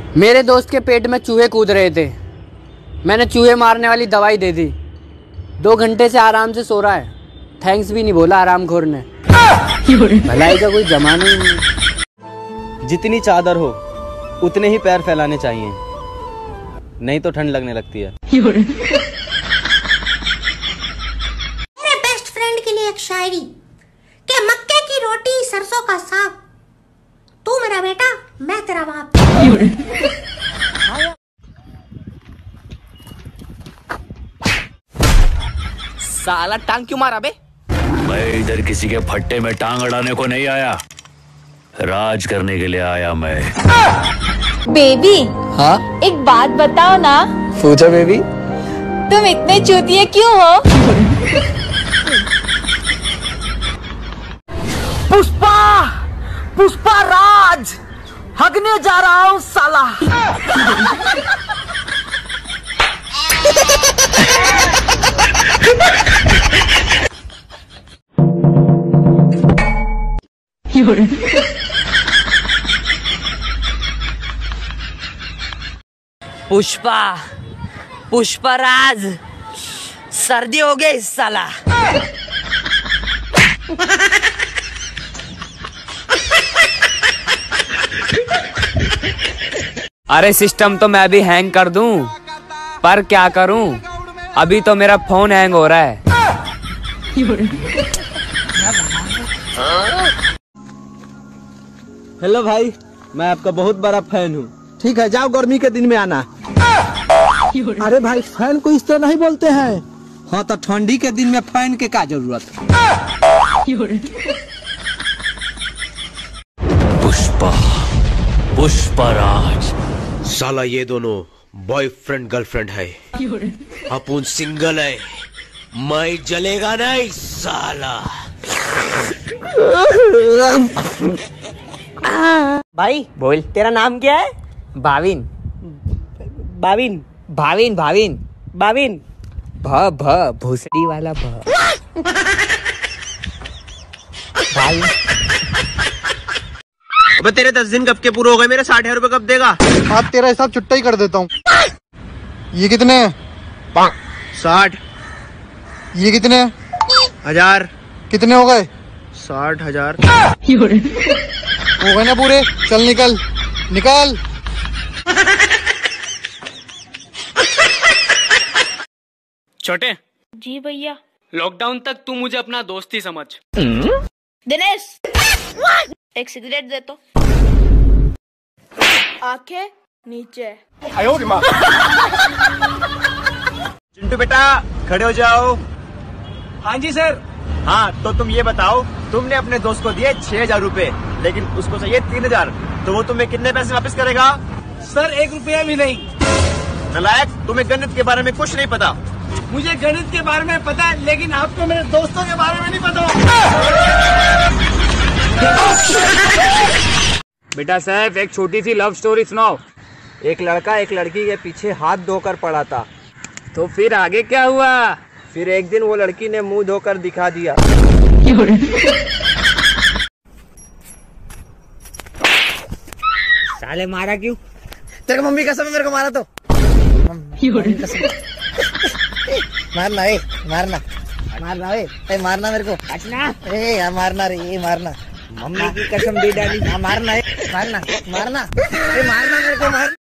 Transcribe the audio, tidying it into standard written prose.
मेरे दोस्त के पेट में चूहे कूद रहे थे। मैंने चूहे मारने वाली दवाई दे दी। 2 घंटे से आराम से सो रहा है। थैंक्स भी नहीं बोला आरामखोर ने। भलाई का कोई जमाना ही नहीं। जितनी चादर हो उतने ही पैर फैलाने चाहिए, नहीं तो ठंड लगने लगती है। मेरे बेस्ट फ्रेंड के लिए एक शायरी कि मक्के की रोटी सरसों का साग, तू मेरा बेटा मैं तेरा बाप। साला टांग क्यों मारा बे? मैं इधर किसी के फट्टे में टांग अड़ाने को नहीं आया, राज करने के लिए आया मैं। बेबी, हाँ एक बात बताओ ना। पूछो बेबी। तुम इतने चूतिए क्यों हो? पुष्पा, पुष्पा राज हगने जा रहा हूँ साला। पुष्पा, पुष्पा राज सर्दी हो गई साला। अरे सिस्टम तो मैं भी हैंग कर दूं, पर क्या करूं, अभी तो मेरा फोन हैंग हो रहा है। हेलो भाई, मैं आपका बहुत बड़ा फैन हूँ। ठीक है, जाओ गर्मी के दिन में आना। अरे भाई, फैन को इस तरह नहीं बोलते हैं। हाँ तो ठंडी के दिन में फैन के क्या जरूरत? पुष्पा, पुष्पा राज। साला ये दोनों बॉयफ्रेंड गर्लफ्रेंड है, अपन सिंगल है। मैं जलेगा नहीं साला। भाई बोल, तेरा नाम क्या है? भाविन। बाविन, भाविन भाविन बाविन। भूसड़ी वाला भाविन। अबे तेरे 10 दिन कब के पूरे हो गए? मेरे 60,000 रुपए कब देगा? आज तेरा हिसाब चुट्टा ही कर देता हूँ। ये कितने हैं? 60। ये कितने हैं? 1000। कितने हो गए? 60,000। हो गए ना पूरे? चल निकल निकल। छोटे जी भैया। लॉकडाउन तक तू मुझे अपना दोस्त ही समझ। दिनेश, एक सिगरेट दे तो। आंखें नीचे। चिंटू बेटा खड़े हो जाओ। हाँ जी सर। हाँ तो तुम ये बताओ, तुमने अपने दोस्त को दिए 6,000 रुपए, लेकिन उसको चाहिए 3,000, तो वो तुम्हें कितने पैसे वापस करेगा? सर 1 रुपया भी नहीं। नालायक, तुम्हें गणित के बारे में कुछ नहीं पता। मुझे गणित के बारे में पता है, लेकिन आपको मेरे दोस्तों के बारे में नहीं पता। बेटा साहब, एक छोटी सी लव स्टोरी सुनाओ। एक लड़का एक लड़की के पीछे हाथ धोकर पड़ा था। तो फिर आगे क्या हुआ? फिर एक दिन वो लड़की ने मुंह धोकर दिखा दिया। साले मारा क्यों? तेरे मम्मी कसम है, मेरे को मारा तो। मारना ए, मारना मारना ए, मारना मेरे को। ए यार मारना रे, ये मारना। मम्मी की कसम दे डाली। मारना ए, मारना मारना, मारना मेरे को, मार।